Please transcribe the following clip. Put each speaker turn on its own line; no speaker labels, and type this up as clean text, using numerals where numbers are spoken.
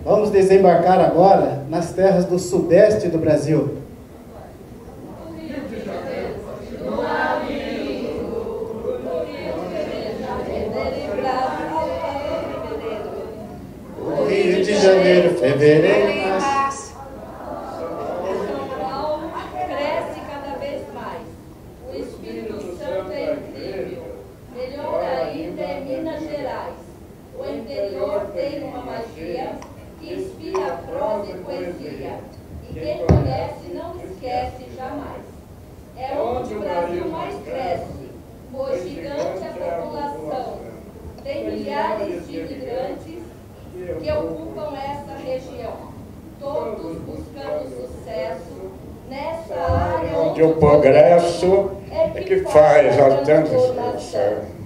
Vamos desembarcar agora nas terras do sudeste do Brasil. O Rio de Janeiro, fevereiro e março.
Cresce cada vez mais. O Espírito Santo é incrível. Melhor ainda é Minas Gerais. O interior tem uma magia que inspira prosa e poesia. E quem conhece não esquece jamais. É onde o Brasil mais cresce, pois gigante a população. Tem milhares de imigrantes que ocupam essa região, todos buscando sucesso nessa área
onde o progresso é que faz a tanta expressão.